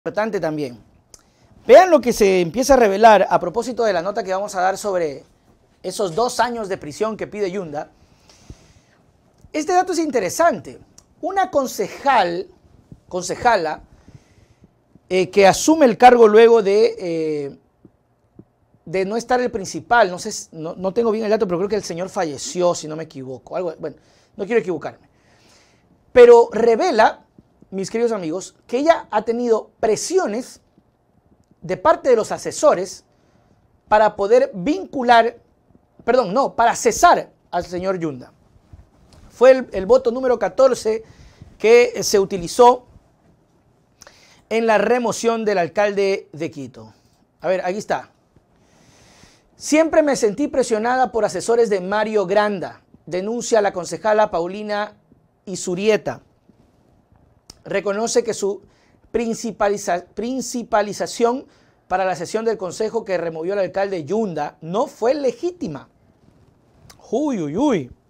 Importante también. Vean lo que se empieza a revelar a propósito de la nota que vamos a dar sobre esos 2 años de prisión que pide Yunda. Este dato es interesante. Una concejala que asume el cargo luego de no estar el principal, no sé, no tengo bien el dato, pero creo que el señor falleció, si no me equivoco. Bueno, no quiero equivocarme. Pero revela, mis queridos amigos, que ella ha tenido presiones de parte de los asesores para poder para cesar al señor Yunda. Fue el voto número 14 que se utilizó en la remoción del alcalde de Quito. A ver, aquí está. Siempre me sentí presionada por asesores de Mario Granda, denuncia la concejala Paulina Izurieta. Reconoce que su principalización para la sesión del consejo que removió al alcalde Yunda no fue legítima. Uy.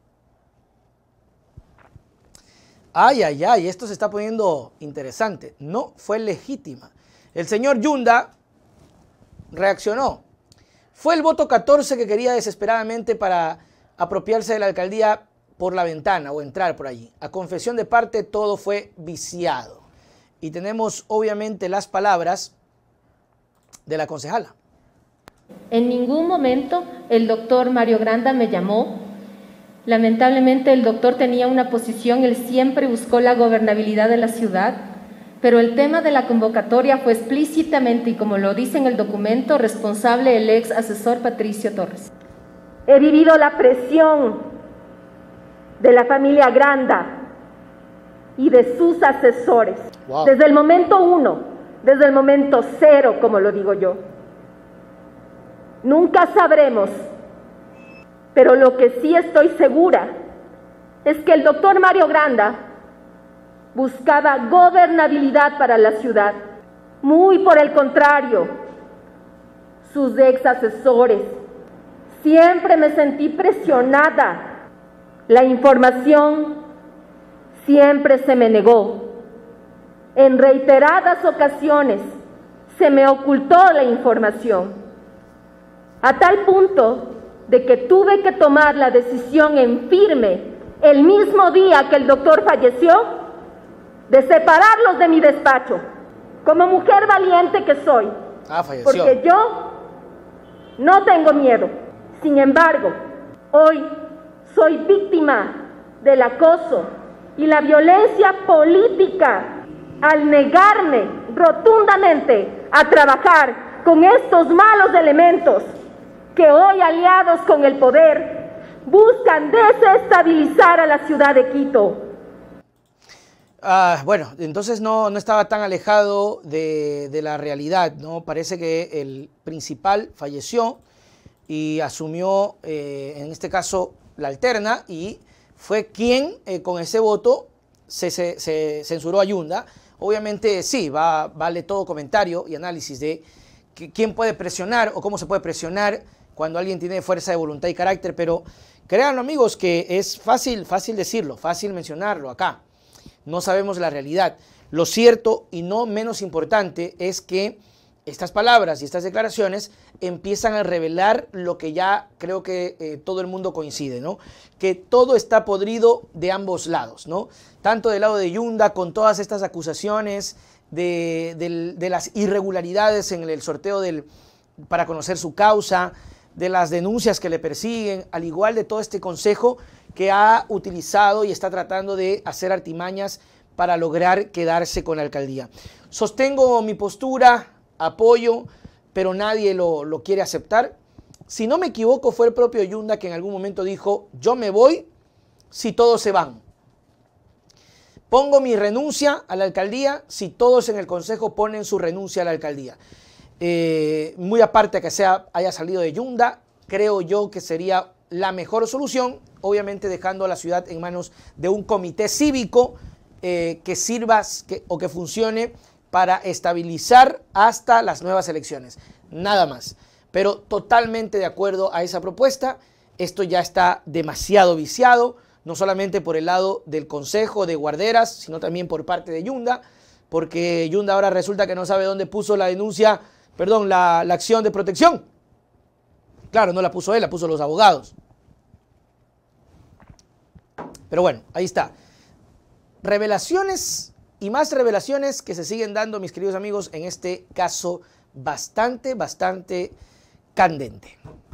Ay, esto se está poniendo interesante. No fue legítima. El señor Yunda reaccionó. Fue el voto 14 que quería desesperadamente para apropiarse de la alcaldía por la ventana o entrar por allí. A confesión de parte, todo fue viciado. Y tenemos obviamente las palabras de la concejala. En ningún momento el doctor Mario Granda me llamó. Lamentablemente el doctor tenía una posición, él siempre buscó la gobernabilidad de la ciudad, pero el tema de la convocatoria fue explícitamente, y como lo dice en el documento, responsable el ex asesor Patricio Torres. He vivido la presión de la familia Granda y de sus asesores. Wow. Desde el momento 1, desde el momento 0, como lo digo yo. Nunca sabremos, pero lo que sí estoy segura es que el doctor Mario Granda buscaba gobernabilidad para la ciudad. Muy por el contrario, sus ex asesores. Siempre me sentí presionada. La información siempre se me negó. En reiteradas ocasiones se me ocultó la información, a tal punto de que tuve que tomar la decisión en firme, el mismo día que el doctor falleció, de separarlos de mi despacho, como mujer valiente que soy, porque yo no tengo miedo. Sin embargo, hoy soy víctima del acoso y la violencia política al negarme rotundamente a trabajar con estos malos elementos que hoy, aliados con el poder, buscan desestabilizar a la ciudad de Quito. Bueno, entonces no estaba tan alejado de la realidad, ¿no? Parece que el principal falleció y asumió, en este caso, la alterna, y fue quien con ese voto se censuró a Yunda. Obviamente sí, vale todo comentario y análisis de quién puede presionar o cómo se puede presionar cuando alguien tiene fuerza de voluntad y carácter, pero créanlo, amigos, que es fácil decirlo, fácil mencionarlo acá. No sabemos la realidad. Lo cierto y no menos importante es que estas palabras y estas declaraciones empiezan a revelar lo que ya creo que todo el mundo coincide, ¿no? Que todo está podrido de ambos lados, ¿no? Tanto del lado de Yunda, con todas estas acusaciones de las irregularidades en el sorteo para conocer su causa, de las denuncias que le persiguen, al igual de todo este consejo que ha utilizado y está tratando de hacer artimañas para lograr quedarse con la alcaldía. Sostengo mi postura, apoyo, pero nadie lo quiere aceptar. Si no me equivoco, fue el propio Yunda que en algún momento dijo: yo me voy si todos se van. Pongo mi renuncia a la alcaldía si todos en el consejo ponen su renuncia a la alcaldía. Muy aparte de que haya salido de Yunda, creo yo que sería la mejor solución, obviamente dejando a la ciudad en manos de un comité cívico que sirva o que funcione para estabilizar hasta las nuevas elecciones. Nada más. Pero totalmente de acuerdo a esa propuesta. Esto ya está demasiado viciado, no solamente por el lado del Consejo de Guarderas, sino también por parte de Yunda. porque Yunda ahora resulta que no sabe dónde puso la denuncia, perdón, la acción de protección. Claro, no la puso él, la puso los abogados. Pero bueno, ahí está. Revelaciones y más revelaciones que se siguen dando, mis queridos amigos, en este caso bastante candente.